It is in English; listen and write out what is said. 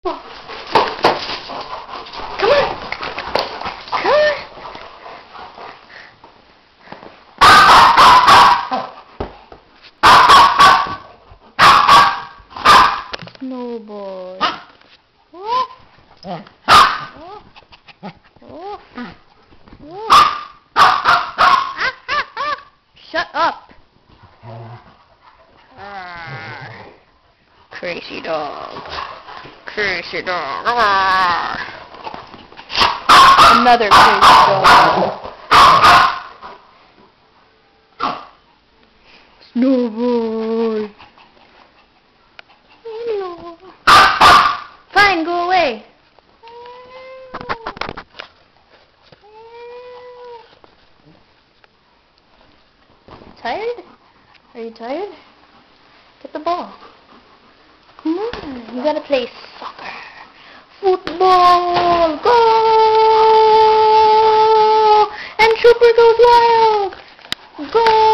Come on. Come on. Snowball. Shut up. Crazy dog. Crazy dog. Another crazy dog. Snowball. Hello. Fine, go away. Tired? Are you tired? Get the ball. Come on, you gotta play soccer. Football! Go! And Trooper goes wild! Go!